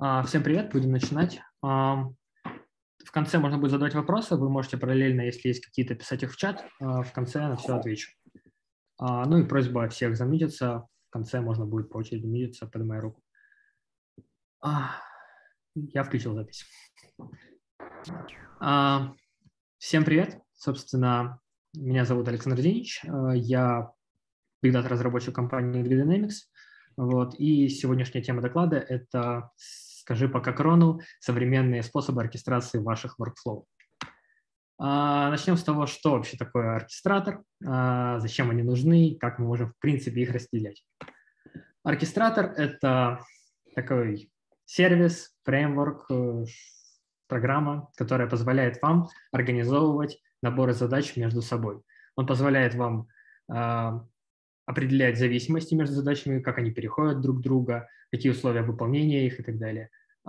Всем привет, будем начинать. В конце можно будет задавать вопросы, вы можете параллельно, если есть какие-то, писать их в чат, в конце я на все отвечу. Ну и просьба всех замьютиться, в конце можно будет по очереди мьютиться, поднимая руку. Я включил запись. Всем привет, собственно, меня зовут Александр Денич, я Big Data разработчик компании Dynamics, и сегодняшняя тема доклада – это «Скажи пока крону. Современные способы оркестрации ваших workflow». Начнем с того, что вообще такое оркестратор, зачем они нужны, как мы можем в принципе их разделять. Оркестратор – это такой сервис, фреймворк, программа, которая позволяет вам организовывать наборы задач между собой. Он позволяет вам определять зависимости между задачами, как они переходят друг друга, какие условия выполнения их и так далее.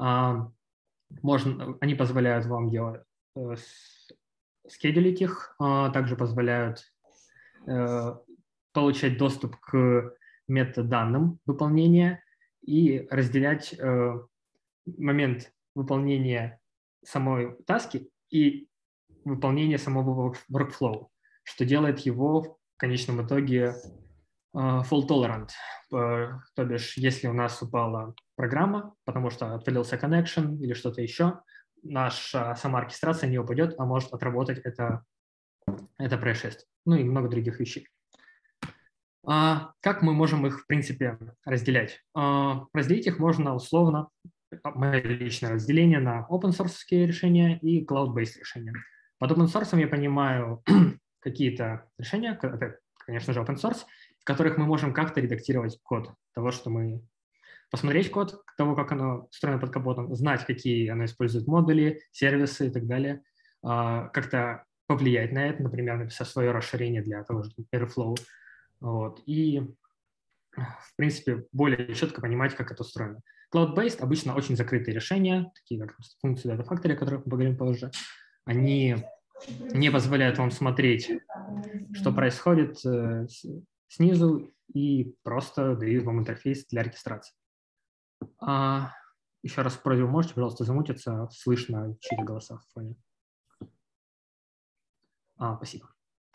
Они позволяют вам скедулить их, также позволяют получать доступ к метаданным выполнения и разделять момент выполнения самой таски и выполнения самого workflow, что делает его в конечном итоге fault-tolerant, то бишь, если у нас упала программа, потому что отвалился connection или что-то еще, наша сама оркестрация не упадет, а может отработать это происшествие. Ну и много других вещей. Как мы можем их, в принципе, разделять? Разделить их можно условно, мое личное разделение, на open-source решения и cloud-based решения. Под open-source я понимаю какие-то решения, это, конечно же, open-source, в которых мы можем как-то редактировать код того, что мы... Посмотреть код того, как оно устроено под капотом, знать, какие оно использует модули, сервисы и так далее, как-то повлиять на это, например, написать свое расширение для того же Airflow. И, в принципе, более четко понимать, как это устроено. Cloud-based обычно очень закрытые решения, такие как функции Data Factory, о которых мы поговорим позже. Они не позволяют вам смотреть, что происходит снизу, и просто дают вам интерфейс для регистрации. Еще раз просьбу, можете, пожалуйста, замутиться, слышно чьи-то голоса в фоне. Спасибо.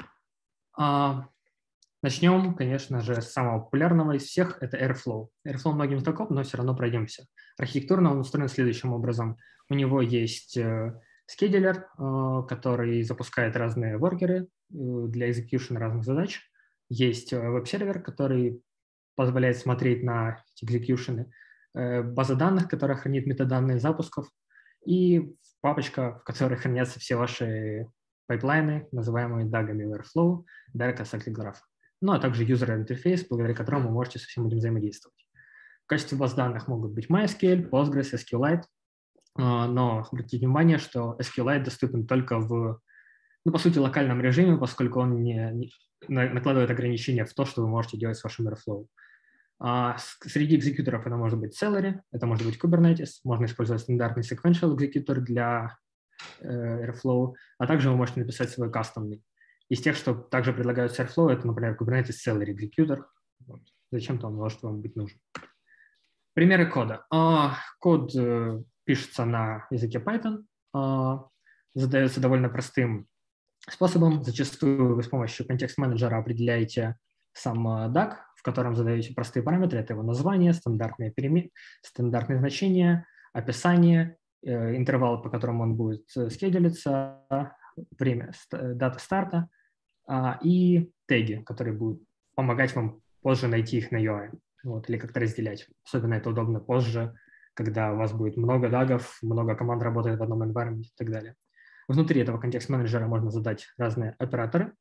Начнем, конечно же, с самого популярного из всех, это Airflow. Airflow многим знаком, но все равно пройдемся. Архитектурно он устроен следующим образом. У него есть скедулер, который запускает разные воркеры для execution разных задач. Есть веб-сервер, который позволяет смотреть на экзекьюшены, база данных, которая хранит метаданные запусков, и папочка, в которой хранятся все ваши пайплайны, называемые дагами Airflow, Direct Acyclic Graph. Ну, а также юзер-интерфейс, благодаря которому вы можете со всем этим взаимодействовать. В качестве баз данных могут быть MySQL, Postgres, SQLite, но обратите внимание, что SQLite доступен только в, по сути, локальном режиме, поскольку он не накладывает ограничения в то, что вы можете делать с вашим Airflow. Среди экзекьюторов это может быть Celery, это может быть Kubernetes, можно использовать стандартный sequential экзекьютор для Airflow, а также вы можете написать свой кастомный. Из тех, что также предлагают Airflow, это, например, Kubernetes Celery экзекьютор. Зачем-то он может вам быть нужен. Примеры кода. Код пишется на языке Python, задается довольно простым способом. Зачастую вы с помощью контекст-менеджера определяете сам DAG, в котором задаете простые параметры. Это его название, стандартные значения, описание, интервал, по которому он будет скедулиться, время, дата старта и теги, которые будут помогать вам позже найти их на UI, или как-то разделять. Особенно это удобно позже, когда у вас будет много дагов, много команд работает в одном environment и так далее. Внутри этого контекст-менеджера можно задать разные операторы,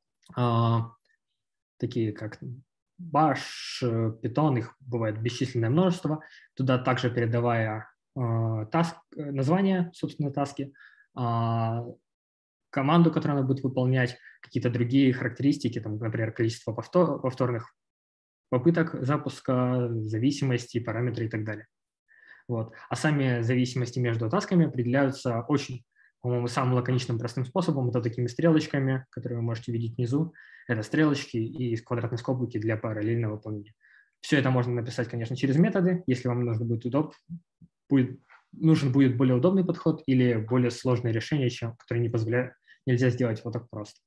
такие как Bash, Python, их бывает бесчисленное множество, туда также передавая название, собственно, таски, команду, которую она будет выполнять, какие-то другие характеристики, там, например, количество повторных попыток запуска, зависимости, параметры и так далее. А сами зависимости между тасками определяются очень, по-моему, самым лаконичным простым способом. Это такими стрелочками, которые вы можете видеть внизу. Это стрелочки и квадратные скобки для параллельного выполнения. Все это можно написать, конечно, через методы. Если вам нужно будет нужен будет более удобный подход или более сложное решение, которое нельзя сделать вот так просто.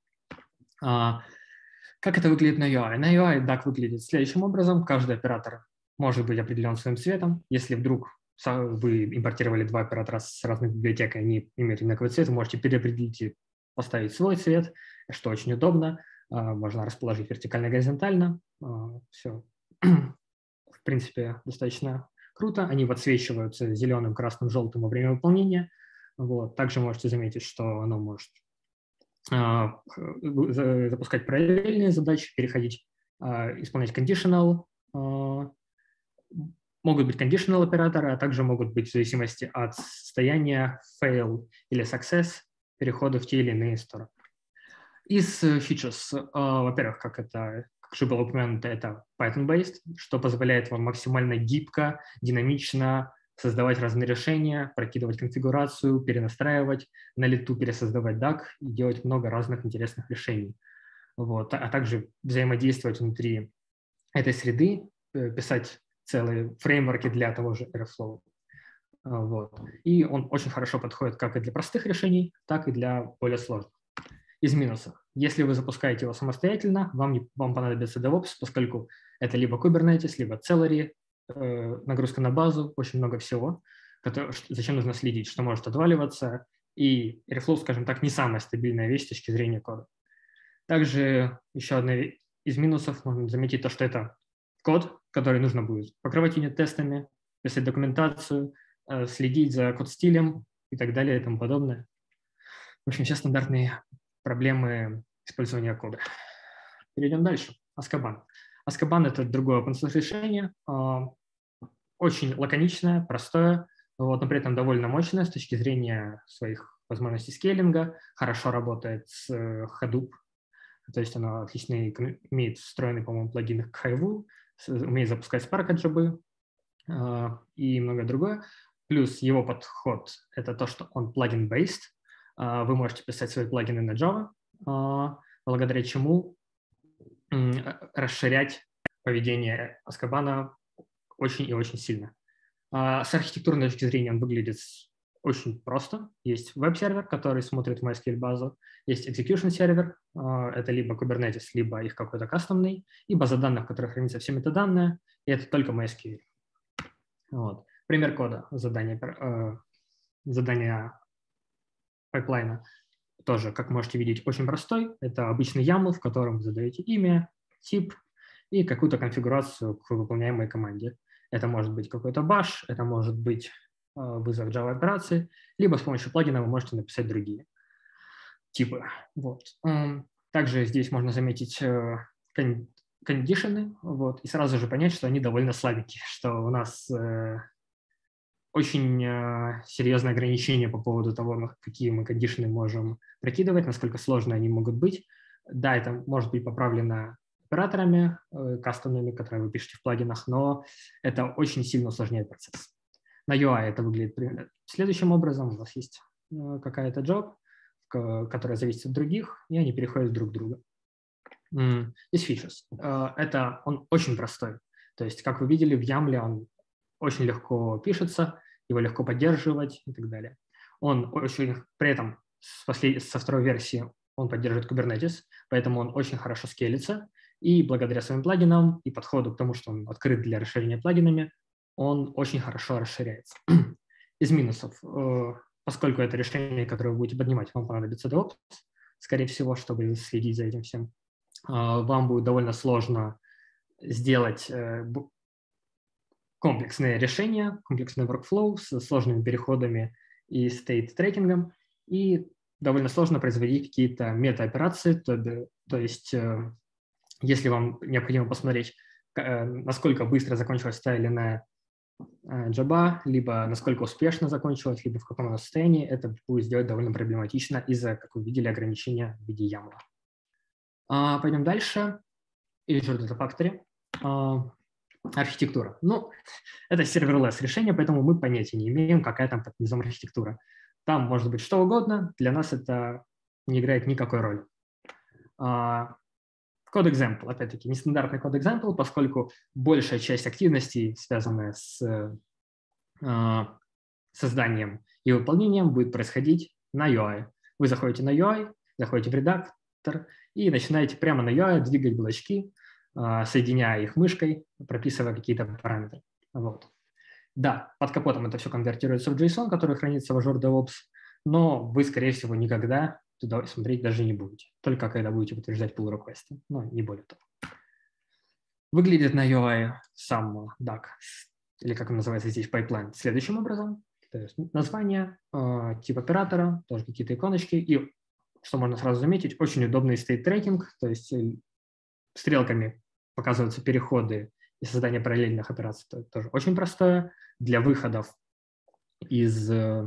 Как это выглядит на UI? На UI DAG выглядит следующим образом. Каждый оператор может быть определен своим цветом. Если вдруг вы импортировали два оператора с разных библиотек, и они имеют одинаковый цвет, вы можете переопределить и поставить свой цвет, что очень удобно. Можно расположить вертикально и горизонтально. Все, в принципе, достаточно круто. Они подсвечиваются зеленым, красным, желтым во время выполнения. Вот. Также можете заметить, что оно может запускать параллельные задачи, переходить, исполнять conditional. Могут быть conditional операторы, а также могут быть в зависимости от состояния fail или success переходы в те или иные стороны. Из features, во-первых, как уже было упомянуто, это Python-based, что позволяет вам максимально гибко, динамично создавать разные решения, прокидывать конфигурацию, перенастраивать, на лету пересоздавать DAG и делать много разных интересных решений. Вот. А также взаимодействовать внутри этой среды, писать целые фреймворки для того же Airflow. Вот. И он очень хорошо подходит как и для простых решений, так и для более сложных. Из минусов. Если вы запускаете его самостоятельно, вам понадобится DevOps, поскольку это либо Kubernetes, либо Celery, нагрузка на базу, очень много всего, зачем нужно следить, что может отваливаться, и Airflow, скажем так, не самая стабильная вещь с точки зрения кода. Также еще одна из минусов, можно заметить то, что это код, который нужно будет покрывать юнит-тестами, писать документацию, следить за код-стилем и так далее и тому подобное. В общем, все стандартные проблемы использования кода. Перейдем дальше. Azkaban. Azkaban – это другое open-source решение, очень лаконичное, простое, но при этом довольно мощное с точки зрения своих возможностей скейлинга, хорошо работает с Hadoop, то есть оно отлично имеет встроенный, по-моему, плагин к Hive, умеет запускать Spark от Java и многое другое. Плюс его подход – это то, что он плагин-based. Вы можете писать свои плагины на Java, благодаря чему расширять поведение Azkaban очень и очень сильно. С архитектурной точки зрения он выглядит очень просто. Есть веб-сервер, который смотрит MySQL-базу, есть execution-сервер, это либо Kubernetes, либо их какой-то кастомный, и база данных, в которой хранятся все метаданные, и это только MySQL. Вот. Пример кода задания пайплайна тоже, как можете видеть, очень простой. Это обычный YAML, в котором вы задаете имя, тип и какую-то конфигурацию к выполняемой команде. Это может быть какой-то bash, это может быть вызов Java операции, либо с помощью плагина вы можете написать другие типы. Вот. Также здесь можно заметить кондишены, вот, и сразу же понять, что они довольно слабенькие, что у нас очень серьезные ограничения по поводу того, какие мы кондишены можем прокидывать, насколько сложно они могут быть. Да, это может быть поправлено операторами кастомными, которые вы пишете в плагинах, но это очень сильно усложняет процесс. На UI это выглядит следующим образом. У вас есть какая-то job, которая зависит от других, и они переходят друг к другу. Из features. Он очень простой. То есть, как вы видели, в YAML он очень легко пишется, его легко поддерживать и так далее. Он очень, при этом со второй версии он поддерживает Kubernetes, поэтому он очень хорошо скейлится, и благодаря своим плагинам и подходу к тому, что он открыт для расширения плагинами, он очень хорошо расширяется. Из минусов. Поскольку это решение, которое вы будете поднимать, вам понадобится DevOps, скорее всего, чтобы следить за этим всем. Вам будет довольно сложно сделать комплексные решения, комплексный workflow с сложными переходами и state-трекингом, и довольно сложно производить какие-то мета-операции, то есть если вам необходимо посмотреть, насколько быстро закончилась та или иная джаба, либо насколько успешно закончилась, либо в каком она состоянии, это будет сделать довольно проблематично из-за, как вы видели, ограничения в виде YAML. Пойдем дальше. Azure Data Factory. Архитектура. Ну, это serverless решение, поэтому мы понятия не имеем, какая там под низом архитектура. Там может быть что угодно, для нас это не играет никакой роли. Код example, опять-таки, нестандартный код example, поскольку большая часть активностей, связанная с созданием и выполнением будет происходить на UI. Вы заходите на UI, заходите в редактор и начинаете прямо на UI двигать блочки, соединяя их мышкой, прописывая какие-то параметры. Вот. Да, под капотом это все конвертируется в JSON, который хранится в Azure DevOps, но вы, скорее всего, никогда туда смотреть даже не будете, только когда будете подтверждать pull request, но не более того. Выглядит на UI сам DAG, или как он называется здесь, pipeline, следующим образом. То есть название, тип оператора, тоже какие-то иконочки. И, что можно сразу заметить, очень удобный state tracking, то есть стрелками показываются переходы и создание параллельных операций. Это тоже очень простое. Для выходов из...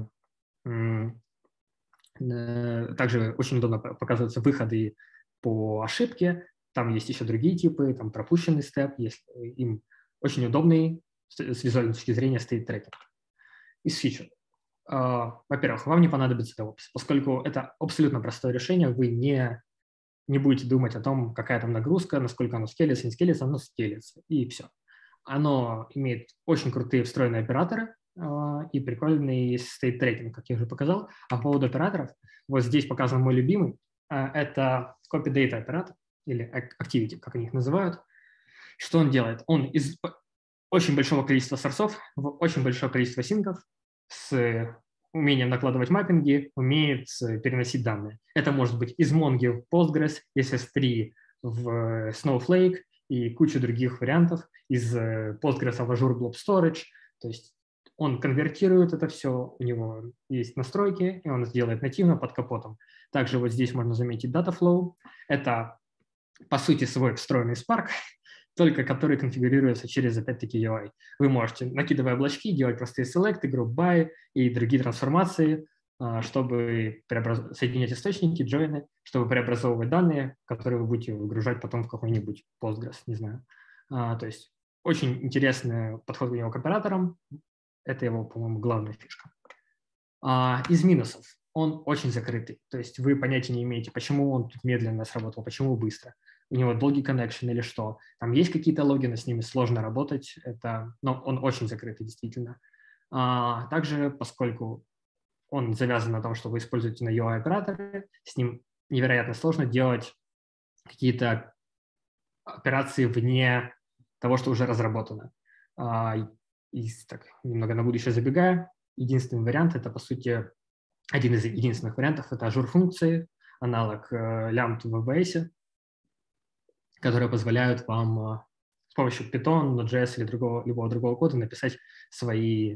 Также очень удобно показываются выходы по ошибке. Там есть еще другие типы, там пропущенный степ. Им очень удобный с визуальной точки зрения state tracking. Из фичер. Во-первых, вам не понадобится DevOps, поскольку это абсолютно простое решение, вы не будете думать о том, какая там нагрузка, насколько оно скелится, не скелится, оно скелится, и все. Оно имеет очень крутые встроенные операторы и прикольный state tracking, как я уже показал. А по поводу операторов, вот здесь показан мой любимый, это copy data оператор, или activity, как они их называют. Что он делает? Он из очень большого количества сорсов в очень большое количество синков с умением накладывать маппинги, умеет переносить данные. Это может быть из Mongo в Postgres, из S3 в Snowflake и куча других вариантов, из Postgres в Azure Blob Storage. То есть он конвертирует это все, у него есть настройки, и он сделает нативно под капотом. Также вот здесь можно заметить Dataflow. Это, по сути, свой встроенный Spark, только который конфигурируется через, опять-таки, UI. Вы можете, накидывая облачки, делать простые селекты, group by и другие трансформации, чтобы соединять источники, джойны, чтобы преобразовывать данные, которые вы будете выгружать потом в какой-нибудь Postgres, не знаю. То есть очень интересный подход у него к операторам. Это его, по-моему, главная фишка. Из минусов. Он очень закрытый. То есть вы понятия не имеете, почему он тут медленно сработал, почему быстро. У него долгий connection или что. Там есть какие-то логины, с ними сложно работать. Но он очень закрытый, действительно. Также, поскольку он завязан на том, что вы используете на UI-операторы, с ним невероятно сложно делать какие-то операции вне того, что уже разработано. И так, немного на будущее забегая, единственный вариант – это, по сути, один из единственных вариантов – это Azure-функции, аналог Lambda в WebAS, которые позволяют вам с помощью Python, Node.js или любого другого кода написать свои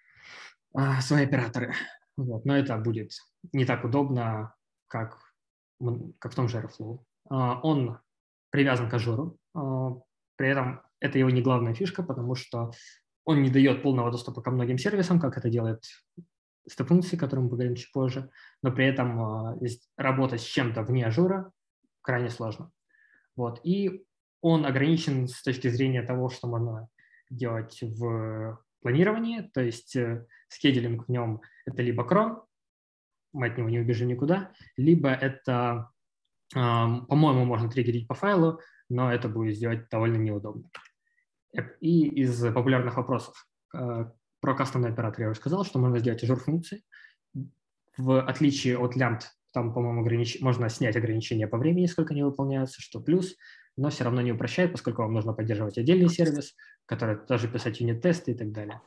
операторы. Вот. Но это будет не так удобно, как в том же Airflow. Он привязан к Azure, при этом это его не главная фишка, потому что он не дает полного доступа ко многим сервисам, как это делает степ-функции, о которых мы поговорим чуть позже, но при этом работать с чем-то вне Azure крайне сложно. Вот. И он ограничен с точки зрения того, что можно делать в планировании, то есть скедулинг в нем – это либо cron, мы от него не убежим никуда, либо это, по-моему, можно триггерить по файлу, но это будет сделать довольно неудобно. И из популярных вопросов про кастомный оператор я уже сказал, что можно сделать Azure-функции. В отличие от Lambda, там, по-моему, можно снять ограничения по времени, сколько они выполняются, что плюс, но все равно не упрощает, поскольку вам нужно поддерживать отдельный сервис, который тоже писать юнит-тесты и так далее.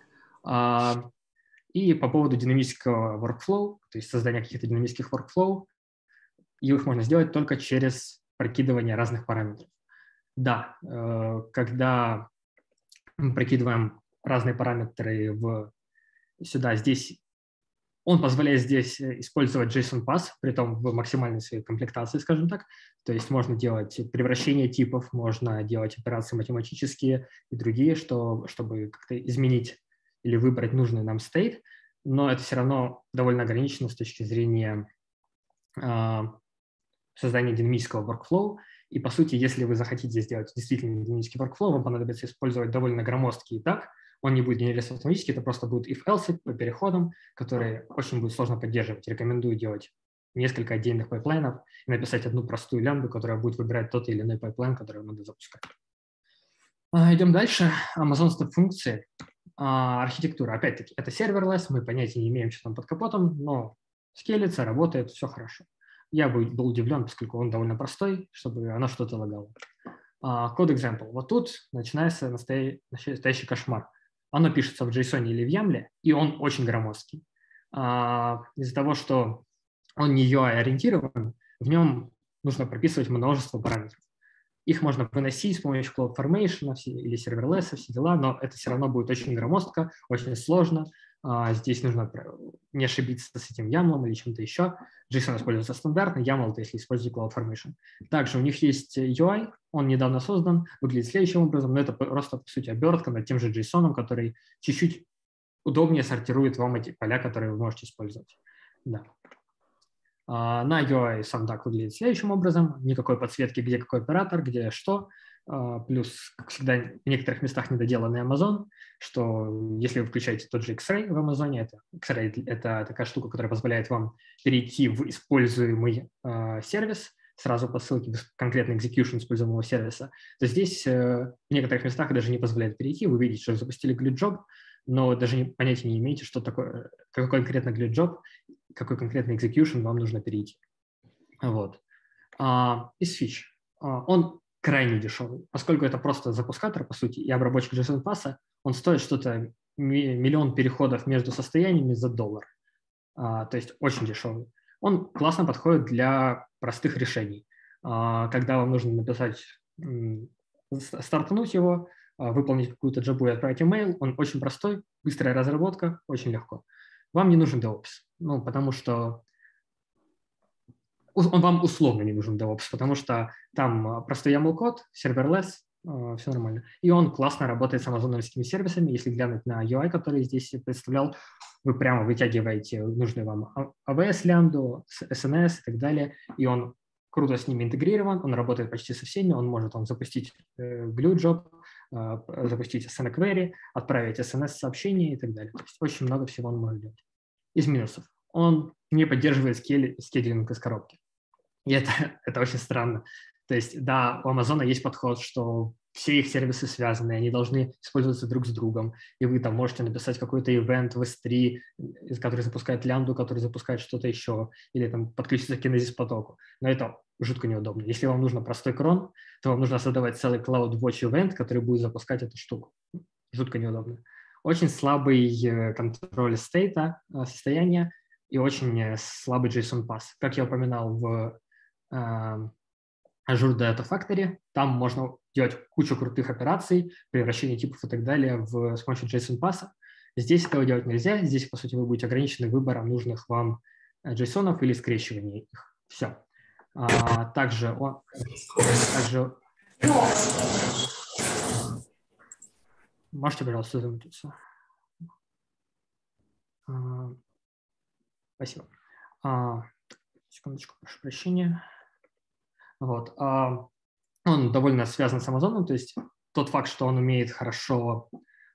И по поводу динамического workflow, то есть создания каких-то динамических workflow, их можно сделать только через прокидывание разных параметров. Да, когда мы прокидываем разные параметры сюда, здесь он позволяет здесь использовать JSON-пас, при том в максимальной своей комплектации, скажем так. То есть можно делать превращение типов, можно делать операции математические и другие, чтобы как-то изменить или выбрать нужный нам state, но это все равно довольно ограничено с точки зрения создания динамического workflow. И, по сути, если вы захотите сделать действительно динамический workflow, вам понадобится использовать довольно громоздкий DAG. Он не будет генерироваться автоматически, это просто будет if-else по переходам, которые очень будет сложно поддерживать. Рекомендую делать несколько отдельных пайплайнов и написать одну простую лямбду, которая будет выбирать тот или иной пайплайн, который надо запускать. Идем дальше. Amazon Step функции. Архитектура, опять-таки, это serverless, мы понятия не имеем, что там под капотом, но скейлится, работает, все хорошо. Я был удивлен, поскольку он довольно простой, чтобы оно что-то лагало. Code example. Вот тут начинается настоящий кошмар. Оно пишется в JSON или в YAML, и он очень громоздкий. Из-за того, что он не UI-ориентирован, в нем нужно прописывать множество параметров. Их можно выносить с помощью CloudFormation или Serverless, все дела, но это все равно будет очень громоздко, очень сложно. Здесь нужно не ошибиться с этим YAML или чем-то еще. JSON используется стандартно, YAML – это если используете CloudFormation. Также у них есть UI, он недавно создан, выглядит следующим образом, но это просто, по сути, обертка над тем же JSON, который чуть-чуть удобнее сортирует вам эти поля, которые вы можете использовать. Да. На UI сам DAG выглядит следующим образом. Никакой подсветки, где какой оператор, где что. Плюс, как всегда, в некоторых местах недоделанный Amazon, что если вы включаете тот же X-Ray в Amazon, X-Ray – это такая штука, которая позволяет вам перейти в используемый сервис сразу по ссылке в конкретный execution используемого сервиса, то здесь в некоторых местах даже не позволяет перейти. Вы видите, что запустили glitch-job, но даже понятия не имеете, что такое, какой конкретно glitch-job, какой конкретный execution вам нужно перейти. Вот. Из фич. Он крайне дешевый, поскольку это просто запускатор, по сути, и обработчик JSON-пасса, он стоит что-то миллион переходов между состояниями за $1. То есть очень дешевый. Он классно подходит для простых решений. Когда вам нужно написать, стартануть его, выполнить какую-то джабу и отправить имейл, он очень простой, быстрая разработка, очень легко. Вам не нужен DevOps, потому что он вам условно не нужен DevOps, потому что там простой YAML-код, serverless, все нормально. И он классно работает с амазоновскими сервисами. Если глянуть на UI, который здесь я представлял, вы прямо вытягиваете нужную вам AWS лямбду, SNS и так далее, и он круто с ними интегрирован, он работает почти со всеми, он может запустить glue-job, запустить SN query, отправить SNS-сообщение и так далее. То есть очень много всего он может делать. Из минусов. Он не поддерживает скейлинг из коробки. И это очень странно. То есть, да, у Амазона есть подход, что все их сервисы связаны, они должны использоваться друг с другом, и вы там можете написать какой-то ивент в S3, который запускает лямбду, который запускает что-то еще, или там подключиться к Kinesis потоку. Но это жутко неудобно. Если вам нужно простой крон, то вам нужно создавать целый Cloud Watch event, который будет запускать эту штуку. Жутко неудобно. Очень слабый контроль стейта, состояния, и очень слабый JSON-пасс. Как я упоминал в Azure Data Factory, там можно делать кучу крутых операций, превращение типов и так далее с помощью JSON-пасса. Здесь этого делать нельзя. Здесь, по сути, вы будете ограничены выбором нужных вам JSON-ов или скрещивания их. Все. Также можете, пожалуйста, замутиться. Спасибо. Секундочку, прошу прощения. Вот. Он довольно связан с Амазоном, то есть тот факт, что он умеет хорошо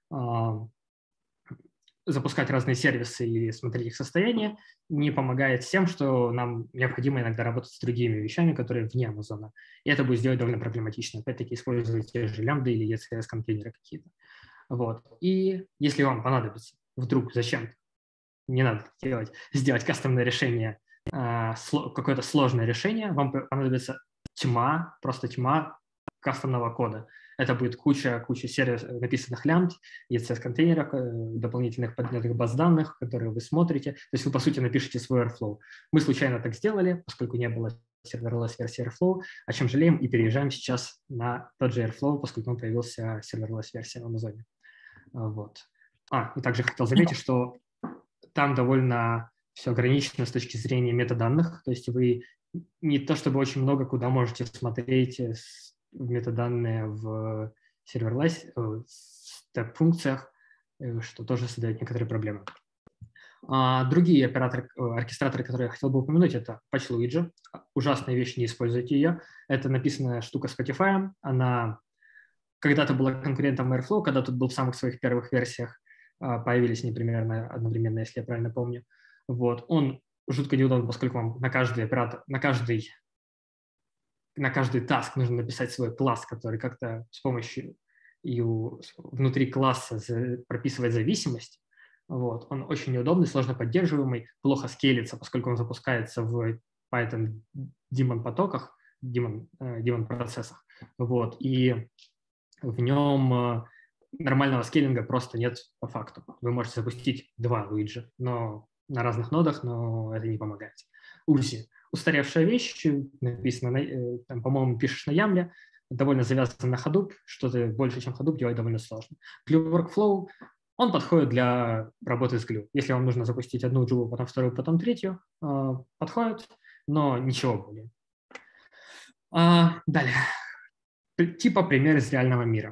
запускать разные сервисы и смотреть их состояние, не помогает всем, что нам необходимо иногда работать с другими вещами, которые вне Амазона. И это будет сделать довольно проблематично. Опять-таки использовать те же лямбды или ECS-контейнеры какие-то. Вот. И если вам понадобится вдруг зачем-то, не надо сделать кастомное решение, какое-то сложное решение, вам понадобится просто тьма кастомного кода. Это будет куча сервисов, написанных лямбд, ECS-контейнеров, дополнительных поднятых баз данных, которые вы смотрите. То есть вы, по сути, напишите свой Airflow. Мы случайно так сделали, поскольку не было serverless-версии Airflow, о чем жалеем, и переезжаем сейчас на тот же Airflow, поскольку он появился serverless-версия в Амазоне. Вот. И также хотел заметить, что там довольно все ограничено с точки зрения метаданных, то есть вы не то чтобы очень много куда можете смотреть метаданные в serverless, в степ-функциях, что тоже создает некоторые проблемы. Другие оркестраторы, которые я хотел бы упомянуть, это Apache Luigi. Ужасная вещь, не используйте ее. Это написанная штука Spotify. Она когда-то была конкурентом Airflow, когда тут был в самых своих первых версиях, появились они примерно одновременно, если я правильно помню. Вот. Он жутко неудобно, поскольку вам на каждый оператор, на каждый таск нужно написать свой класс, который как-то с помощью и внутри класса прописывать зависимость, вот, он очень неудобный, сложно поддерживаемый, плохо скейлится, поскольку он запускается в Python daemon потоках, daemon процессах, вот, и в нем нормального скейлинга просто нет по факту. Вы можете запустить 2 Luigi, но на разных нодах, но это не помогает. Uzi. Устаревшая вещь, написано, там, по-моему, пишешь на Ямле, довольно завязан на Hadoop, что-то больше, чем Hadoop, делать довольно сложно. Glue Workflow, он подходит для работы с Glue. Если вам нужно запустить одну Glue, потом вторую, потом третью, подходит, но ничего более. Далее. Типа пример из реального мира.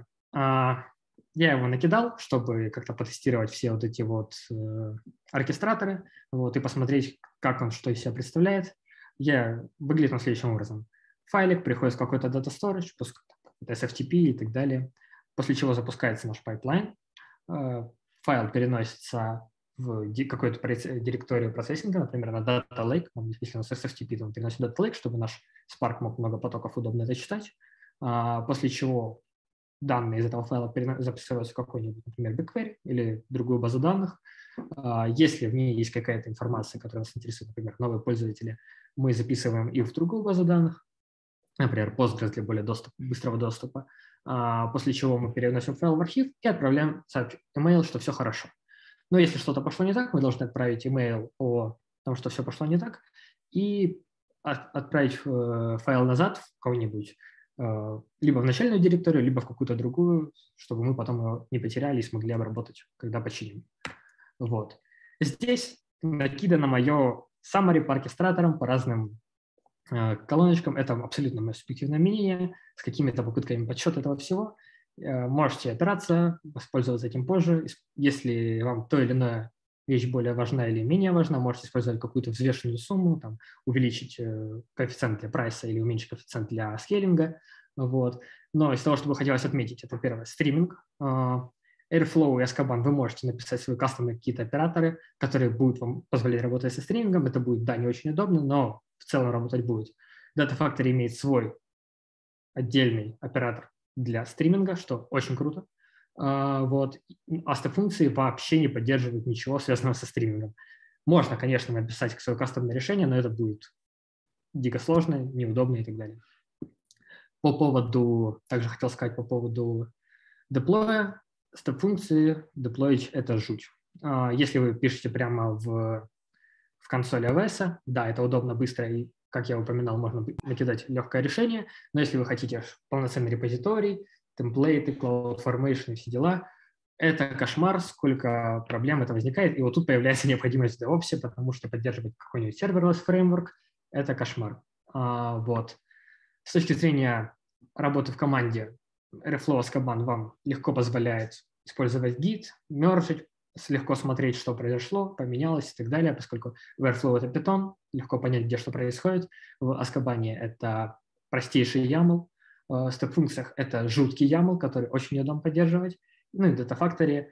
Я его накидал, чтобы как-то потестировать все вот эти вот оркестраторы, вот, и посмотреть, как он, что из себя представляет. Выглядит он следующим образом. Файлик приходит в какой-то data storage, SFTP и так далее, после чего запускается наш пайплайн. Файл переносится в какую-то директорию процессинга, например, на Data Lake. Если у нас SFTP, то он переносит Data Lake, чтобы наш Spark мог много потоков удобно это читать. После чего данные из этого файла записываются в какой-нибудь, например, BigQuery или другую базу данных. Если в ней есть какая-то информация, которая нас интересует, например, новые пользователи, мы записываем их в другую базу данных, например, Postgres для более быстрого доступа, после чего мы переносим файл в архив и отправляем email, что все хорошо. Но если что-то пошло не так, мы должны отправить email о том, что все пошло не так, и отправить файл назад в какой-нибудь либо в начальную директорию, либо в какую-то другую, чтобы мы потом его не потеряли и смогли обработать, когда починим. Вот. Здесь накидано мое summary по оркестраторам, по разным колоночкам. Это абсолютно мое субъективное мнение с какими-то попытками подсчета этого всего. Можете опираться, воспользоваться этим позже. Если вам то или иное вещь более важна или менее важна, можете использовать какую-то взвешенную сумму, там, увеличить коэффициент для прайса или уменьшить коэффициент для скейлинга. Вот. Но из того, что бы хотелось отметить, это первое, стриминг. Airflow и Azkaban вы можете написать свои кастомные какие-то операторы, которые будут вам позволять работать со стримингом. Это будет, да, не очень удобно, но в целом работать будет. Data Factory имеет свой отдельный оператор для стриминга, что очень круто. Вот. Астрофункции вообще не поддерживают ничего, связанного со стримингом. Можно, конечно, написать свое кастомное решение, но это будет дико сложно, неудобно и так далее. Также хотел сказать по поводу деплоя. Степ-функции деплоить – это жуть. Если вы пишете прямо в консоли AWS, да, это удобно, быстро, и, как я упоминал, можно накидать легкое решение, но если вы хотите полноценный репозиторий, темплейты, CloudFormation и все дела, это кошмар, сколько проблем это возникает, и вот тут появляется необходимость в DevOps, потому что поддерживать какой-нибудь serverless фреймворк – это кошмар. Вот. С точки зрения работы в команде, Airflow Azkaban вам легко позволяет использовать Git, мержить, легко смотреть, что произошло, поменялось и так далее, поскольку в Airflow это Python, легко понять, где что происходит. В Azkaban это простейший YAML, в степ-функциях это жуткий YAML, который очень неудобно поддерживать. Ну и в Data Factory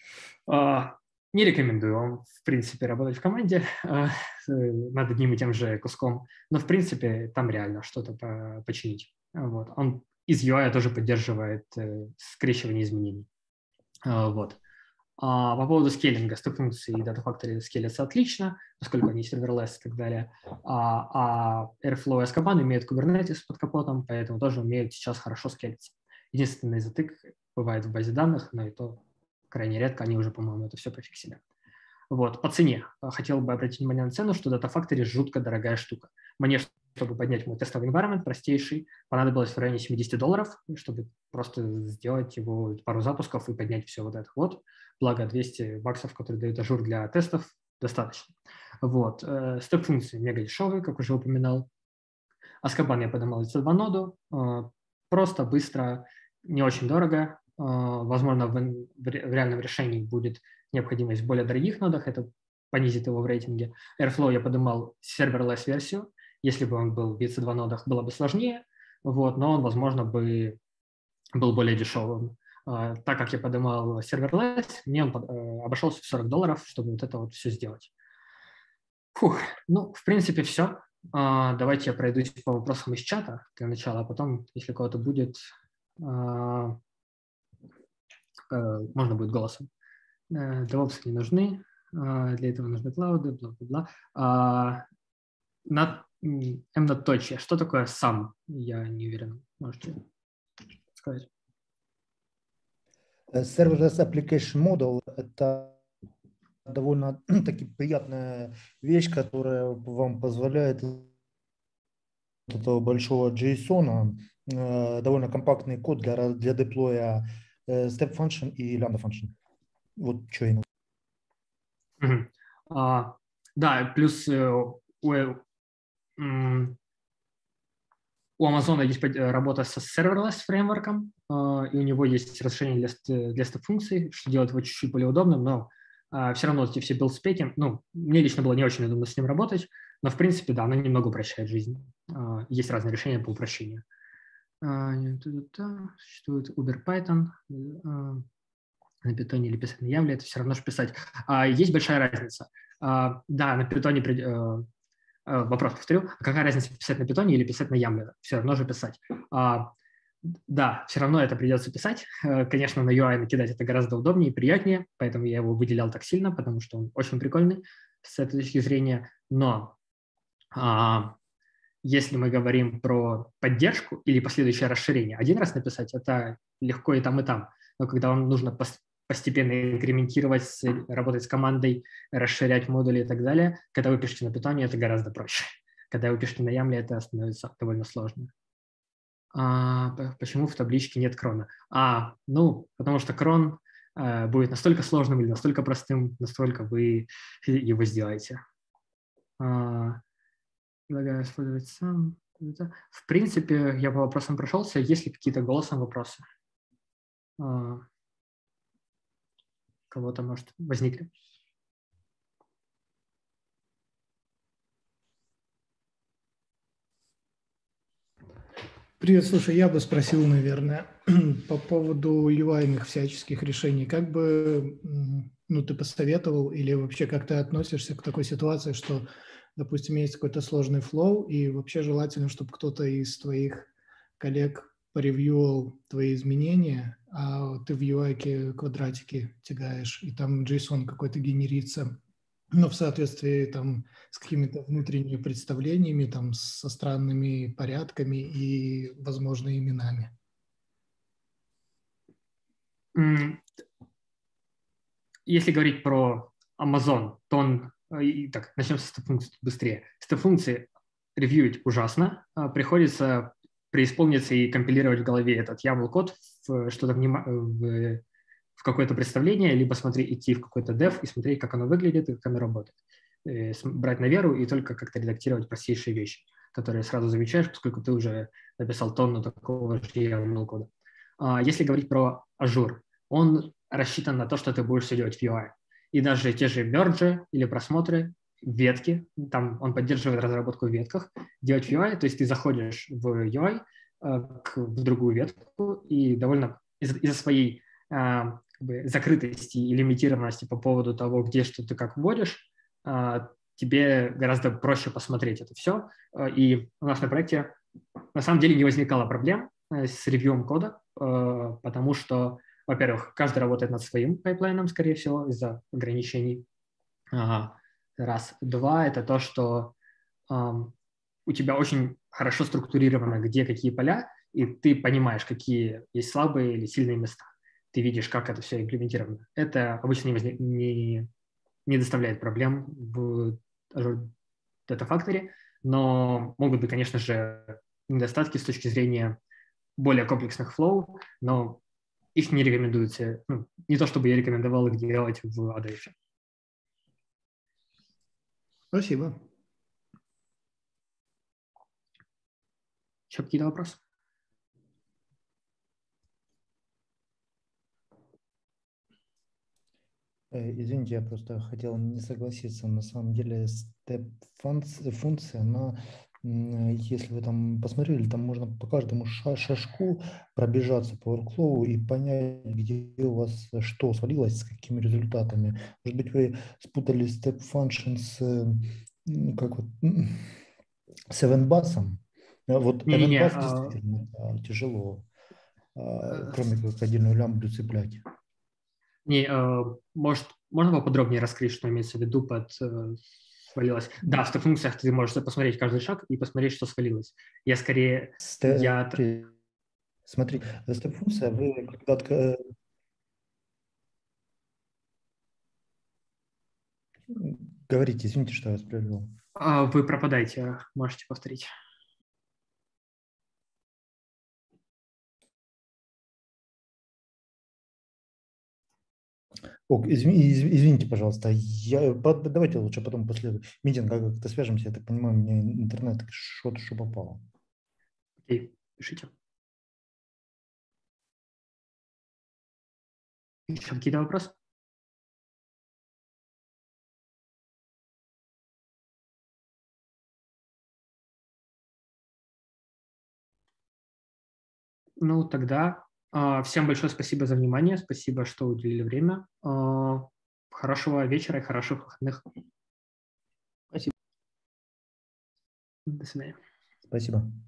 не рекомендую вам, в принципе, работать в команде над одним и тем же куском, но, в принципе, там реально что-то починить. Вот. Он из UI тоже поддерживает скрещивание изменений. Вот. По поводу скейлинга, степ-функции и Data Factory скейлятся отлично, поскольку они serverless и так далее. Airflow и Azkaban имеют Kubernetes под капотом, поэтому тоже умеют сейчас хорошо скейлиться. Единственный затык бывает в базе данных, но и то крайне редко, они уже, по-моему, это все пофиксили. Вот, по цене. Хотел бы обратить внимание на цену, что Data Factory жутко дорогая штука. Мне, чтобы поднять мой тестовый environment, простейший, понадобилось в районе $70, чтобы просто сделать его пару запусков и поднять все вот это вот. Благо $200, которые дают ажур для тестов, достаточно. Вот. Степ-функции мега дешевые, как уже упоминал. Azkaban я поднимал за 2 ноду. Просто, быстро, не очень дорого. Возможно, в реальном решении будет необходимость в более дорогих нодах, это понизит его в рейтинге. Airflow я поднимал serverless версию. Если бы он был в EC2 нодах, было бы сложнее, вот, но он, возможно, бы был более дешевым. Так как я поднимал serverless, мне он обошелся в $40, чтобы вот это вот все сделать. Ну, в принципе, все. Давайте я пройдусь по вопросам из чата для начала, а потом, если у кого-то будет, можно будет голосом. DevOps не нужны, для этого нужны клауды, бла-бла-бла. Многоточие. Что такое сам? Я не уверен. Можете сказать? Serverless Application Model – это довольно таки приятная вещь, которая вам позволяет из этого большого JSON довольно компактный код для деплоя step function и lambda function. Вот что я да, плюс у Amazon есть работа со serverless фреймворком, и у него есть расширение для степ-функций, что делает его чуть-чуть более удобным, но все равно эти все билд-спеки, мне лично было не очень удобно с ним работать, но в принципе, да, оно немного упрощает жизнь. Есть разные решения по упрощению. Существует Uber Python, на Python или писать на Ямле, это все равно что писать. Есть большая разница. Да, на Python вопрос повторю. Какая разница писать на Python или писать на Ямле? Все равно же писать. Да, все равно это придется писать. Конечно, на UI накидать это гораздо удобнее и приятнее, поэтому я его выделял так сильно, потому что он очень прикольный с этой точки зрения. Но если мы говорим про поддержку или последующее расширение, один раз написать – это легко и там, и там. Но когда вам нужно постепенно инкрементировать, работать с командой, расширять модули и так далее, когда вы пишете на Python, это гораздо проще. Когда вы пишете на Ямле, это становится довольно сложно. Почему в табличке нет крона? Потому что крон будет настолько сложным или настолько простым, настолько вы его сделаете. Предлагаю использовать сам. В принципе, я по вопросам прошелся. Есть ли какие-то голосом вопросы? Кого-то, может, возникли? Привет, слушай, я бы спросил, наверное, по поводу UI-ных всяческих решений. Как бы ты посоветовал или вообще как ты относишься к такой ситуации, что, допустим, есть какой-то сложный флоу, и вообще желательно, чтобы кто-то из твоих коллег поревьювал твои изменения, а ты в UI квадратики тягаешь, и там JSON какой-то генерится, в соответствии там с какими-то внутренними представлениями, там со странными порядками и, возможно, именами. Если говорить про Amazon, то так, начнем с степ-функций быстрее. Степ-функции ревьюить ужасно. Приходится преисполниться и компилировать в голове этот YAML-код в что-то в какое-то представление, либо идти в какой-то dev и смотреть, как оно выглядит и как оно работает. Брать на веру и только как-то редактировать простейшие вещи, которые сразу замечаешь, поскольку ты уже написал тонну такого же YAML-кода. Если говорить про Azure, он рассчитан на то, что ты будешь все делать в UI. И даже те же мерджи или просмотры, ветки, там он поддерживает разработку в ветках, делать в UI, то есть ты заходишь в UI в другую ветку и довольно из-за своей закрытости и лимитированности по поводу того, где что ты как вводишь, тебе гораздо проще посмотреть это все. И у нас на проекте на самом деле не возникало проблем с ревьюем кода, потому что, во-первых, каждый работает над своим пайплайном, скорее всего, из-за ограничений. Раз. Два – это то, что у тебя очень хорошо структурировано, где какие поля, и ты понимаешь, какие есть слабые или сильные места. Ты видишь, как это все имплементировано. Это обычно не доставляет проблем в Azure Data Factory, но могут быть, конечно же, недостатки с точки зрения более комплексных флоу, но их не рекомендуется. Не то, чтобы я рекомендовал их делать в ADF. Спасибо. Еще какие-то вопросы? Извините, я просто хотел не согласиться. На самом деле степ-функция, она, если вы там посмотрели, там можно по каждому шажку пробежаться по workflow и понять, где у вас что свалилось, с какими результатами. Может быть, вы спутали step function с event-bus. Вот event-bus действительно тяжело, кроме как отдельную лямбду цеплять. Можно поподробнее раскрыть, что имеется в виду под свалилось? Да, в степ-функциях ты можешь посмотреть каждый шаг и посмотреть, что свалилось. Я скорее... Смотри, степ-функция, вы когда говорите, извините, что я вас прервал. Вы пропадаете, можете повторить. Извините, пожалуйста, давайте лучше потом после митинга как-то свяжемся. Я так понимаю, у меня интернет что-то попало. Окей, пишите. Еще какие-то вопросы? Ну, тогда всем большое спасибо за внимание, спасибо, что уделили время. Хорошего вечера и хороших выходных. Спасибо. До свидания. Спасибо.